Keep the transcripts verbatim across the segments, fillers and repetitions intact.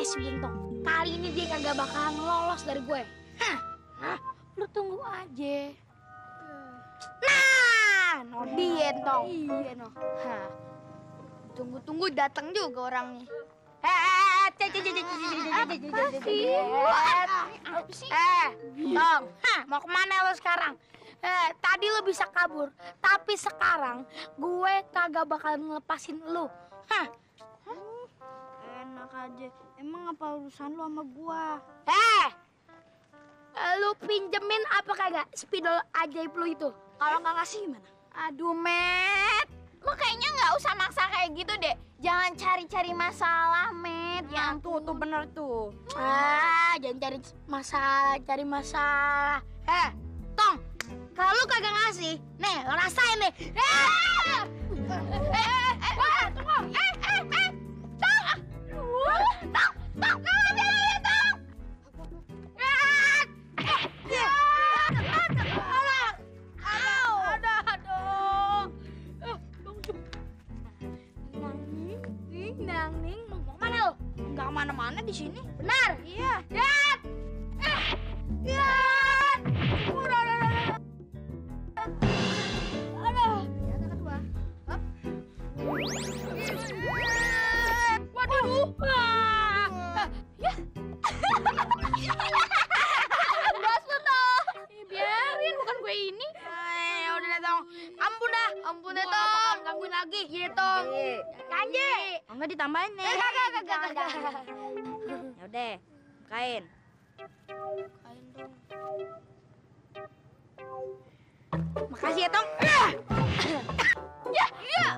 si Buntong. Kali ini dia kagak bakalan lolos dari gue. Hah? Hah? Lu tunggu aja. Nah, no dia Tong. Iya no. Hah. Tunggu-tunggu datang juga orangnya. Eh, cek cek cek cek cek cek. Eh, Tong. Hah, mau kemana lo sekarang? Eh, tadi lo bisa kabur, tapi sekarang gue kagak bakalan ngelepasin lo. Hah? Enak aja. Emang apa urusan lu sama gua? Eh, lu pinjemin apa kagak spidol ajaib lu itu? Kalau nggak ngasih gimana? Aduh, Met. Lu kayaknya nggak usah maksa kayak gitu deh. Jangan cari-cari masalah, Met. Ya tuh, tuh bener tuh. Ah, jangan cari masalah, cari masalah. Eh, Tong, kalau lu kagak ngasih, nih lo rasain nih. Eh, eh, eh, eh, tunggu. Eh, eh, eh, Tong, Tong, Tong, Tong, aja ya, Tong. Ya, ada, aduh. Nang ning, nang ning, mau kemana lo? Nggak kemana-mana di sini. Benar? Iya. Yat! Eh! Yat! Udah, udah, udah. Aduh. Yang kedua. Hop. Waduh. Ah. Ya. Gas lu, Tong. Biarin, bukan gue ini. Eh, udah deh, Tong. Ampun dah. Ampun deh, Gua Tong. nggak bakalan gangguin lagi. Iya, Tong. Kanji. Enggak ditambahin nih. Kagak, kagak, kagak. Ya udah, kain. Makasih ya, Tong. Ya, iya.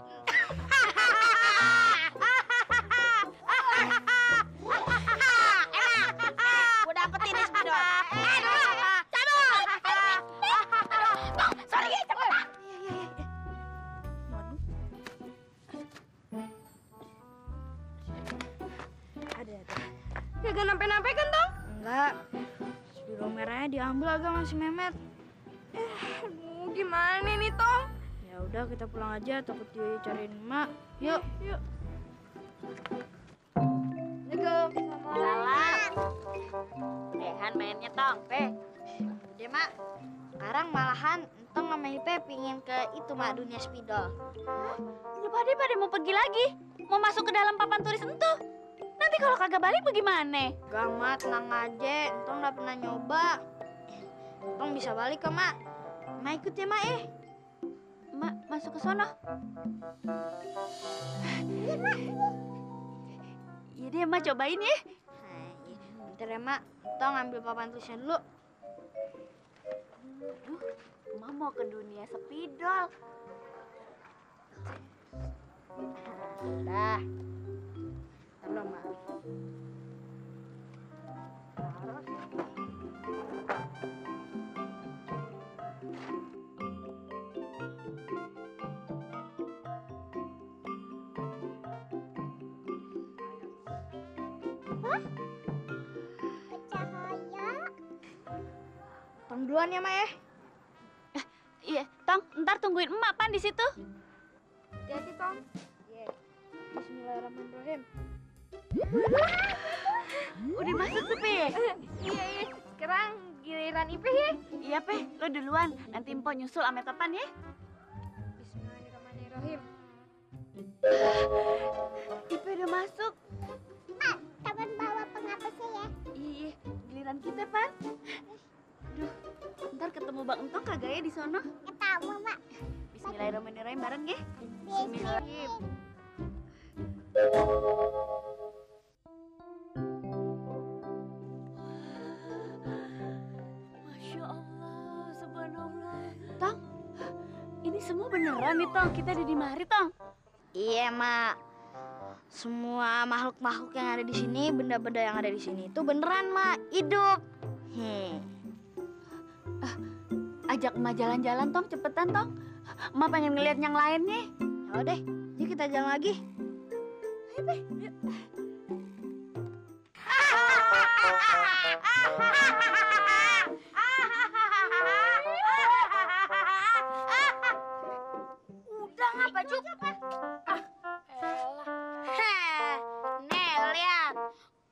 Gua dapetin nih spidol. Cabut. Tong, sorry, cepet. Ada, ada. Kagak nampe-nampe kan, Tong? Enggak. Spidol merahnya diambil agak masih Memet. Aduh, gimana nih, Tong? Ya udah kita pulang aja, takut dia cariin emak. Yuk, yuk. Assalamualaikum. Salam. Dehan mainnya, Tong. Pe, udah mak. Sekarang malahan Entong sama Ipe pingin ke itu mak, dunia spidol. Lu pada pada mau pergi lagi? Mau masuk ke dalam papan turis entuh? Nanti kalau kagak balik bagaimana? Gak mak, tenang aja. Entong udah pernah nyoba. Entong bisa balik ke mak. Mak ikut ya mak eh. Mak, masuk ke sono. Iya deh, Mak cobain ya. Nah, iya. Bentar ya mak. Entong ambil papan tulisnya dulu. Aduh, Mak mau ke dunia spidol. Dah. Halo mak. Tong duluan ya mak ya. Iya, Tong, ntar tungguin emak pan di situ. Hati-hati Tong. Iya. Bismillahirrahmanirrahim. Udah masuk tuh, Pe. Iya, iya. Sekarang giliran Ipe ya. Iya, Pe, lo duluan. Nanti Empo nyusul ame Topan ya. Bismillahirrahmanirrahim. Ipe udah masuk. Ah, Taman bawa pengapasnya ya. Iya, giliran kita, Pan. Aduh, ntar ketemu Bang Entong kagak ya di sono? Ketemu, Mak. Bismillahirrahmanirrahim bareng ya. Bismillahirrahmanirrahim. Masya Allah, subhanallah. Tong, ini semua beneran nih, Tong. Kita ada di mari, Tong. Iya mak. Semua makhluk-makhluk yang ada di sini, benda-benda yang ada di sini itu beneran mak, hidup. Hmm. Ajak emak jalan-jalan, Tong. Cepetan, Tong. Emak pengen ngeliat yang lainnya. Ya udah, yuk kita jalan lagi. Ayo, Pe. Yuk. Udah ngapa cukup? Ah, elah. Heh, nih lihat.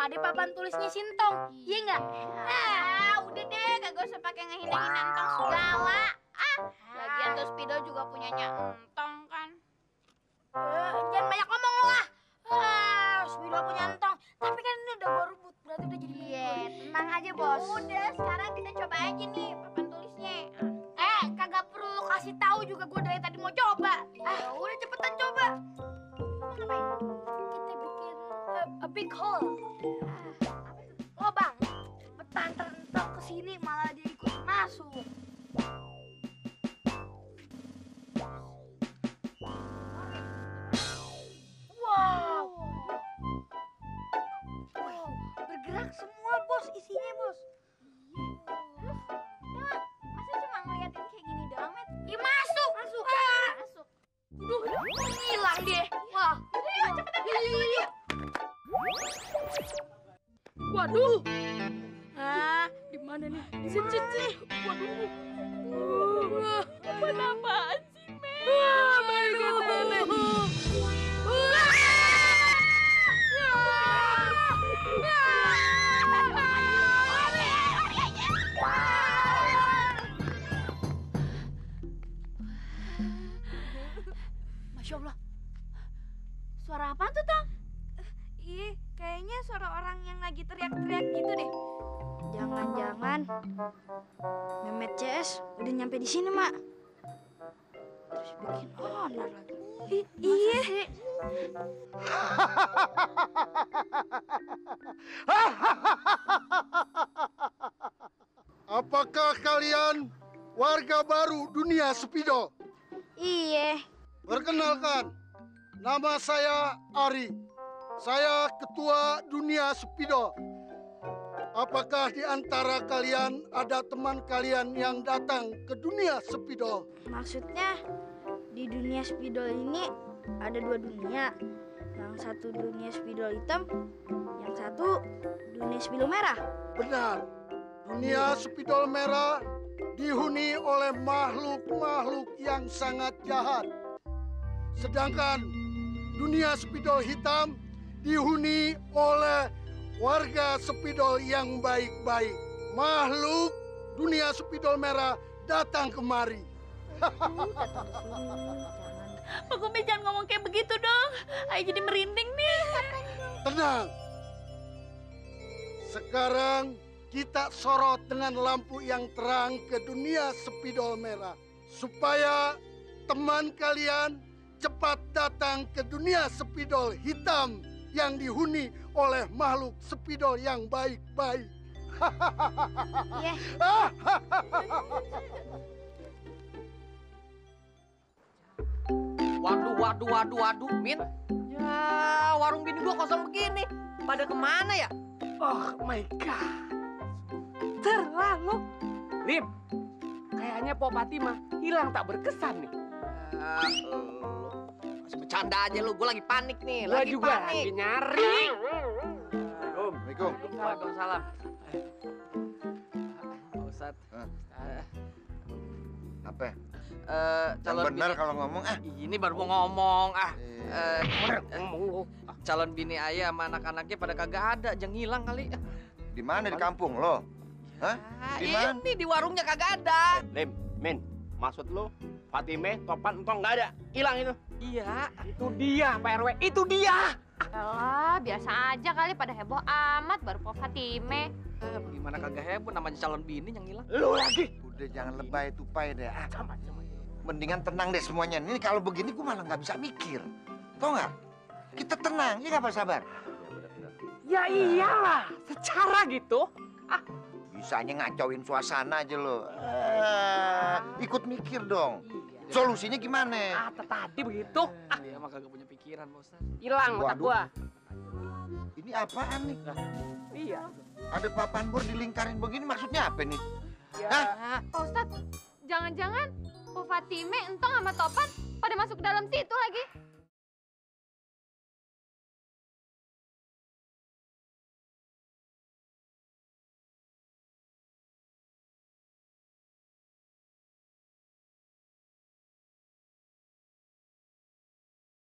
Pade papan tulisnya Sintong. Iya nggak? Ah, udah deh, kagak usah pakai ngehina-hina Entong segala. Ah, lagian tuh Spidol juga punyanya Entong kan. Eh, jangan banyak ngomong lo ah. Ah, Spidol punya Entong. Tapi kan ini udah gua rebut, berarti udah jadi Iya, milik gua. tenang aja bos. Udah, sekarang kita coba aja nih papan tulisnya. Eh, kagak perlu lo kasih tahu juga gua dari tadi mau coba. Ah, udah cepetan coba. Kita bikin eh, a big hole. Ah, lobang. Cepetan terentok ke sini malah dia ikut masuk. Wow. Wow, bergerak semua bos, isinya bos. Udah, masa cuma ngeliatin kayak gini doang, Met? Ih, masuk. Masuk. Ah. Masuk. Duh, hilang dia. Wah. Ayo, cepetan kita dulu yuk. Waduh. Ah, di mana nih? Sit, sit, sit. Waduh. Uh, Apaan sih, Met? ah, my God, Nenek. Masya Allah. Suara apa tuh, Tong? Ih, kayaknya suara orang yang lagi teriak-teriak gitu deh. Jangan-jangan Mehmet C S udah nyampe di sini, Mak. Terus bikin honor lagi. I- iya. Apakah kalian warga baru dunia Spidol? Iya. Perkenalkan, nama saya Ari. Saya ketua dunia Spidol. Apakah di antara kalian ada teman kalian yang datang ke dunia Spidol? Maksudnya di dunia spidol ini ada dua dunia. Yang satu dunia spidol hitam, yang satu dunia spidol merah. Benar, dunia Spidol merah dihuni oleh makhluk-makhluk yang sangat jahat. Sedangkan dunia Spidol hitam dihuni oleh warga Spidol yang baik-baik. Makhluk dunia Spidol merah datang kemari. Pak Gumbe jangan ngomong kayak begitu dong. Ayo jadi merinding nih. Tenang. Sekarang kita sorot dengan lampu yang terang ke dunia Spidol merah. Supaya teman kalian cepat datang ke dunia Spidol hitam yang dihuni oleh makhluk Spidol yang baik-baik. Iya. Waduh, waduh, waduh, waduh, Min. Ya, warung bini gua kosong begini. Pada kemana ya? Oh my God. Terlalu. Lim, kayaknya Po Fatima hilang tak berkesan nih. Ah, lu. Masih bercanda aja lu, gua lagi panik nih. Gua Lagi juga panik. lagi nyari. Assalamualaikum. Waalaikumsalam. Pak Ustadz. Hah? Eh, Apa? eh, Yang calon benar bini. kalau ngomong ah. Ini baru mau ngomong. Ah, Eh, eh, calon bini ayah sama anak-anaknya pada kagak ada, jangan hilang kali. di mana di kampung lo? Hah? Ah, Di iya mana? nih di warungnya kagak ada. Lim, Min, maksud lu Fatime, Topan, Entong nggak ada? Hilang itu? Iya. Itu dia, Pak R W. Itu dia. Alah, biasa aja kali pada heboh amat baru Po Fatime. Eh, gimana kagak heboh namanya calon bini yang hilang. Lu lagi. Udah jangan lebay tupai deh. Ah, Sama, sama. mendingan tenang deh semuanya. Ini kalau begini gue malah nggak bisa mikir. Tau nggak? Kita tenang, ya nggak Pak Sabar? Ya iyalah, secara gitu. Bisanya ngacauin suasana aja lo. Eh, ikut mikir dong. Solusinya gimana? Ah, tadi begitu. Ah, dia mah kagak punya pikiran, Pak Ustadz. Hilang otak Waduh. gua. Ini apaan nih? Iya. Ada papan bor dilingkarin begini maksudnya apa nih? Ya. Hah? Pak Ustadz, jangan-jangan Po Fatime, Entong sama Topan pada masuk ke dalam situ lagi.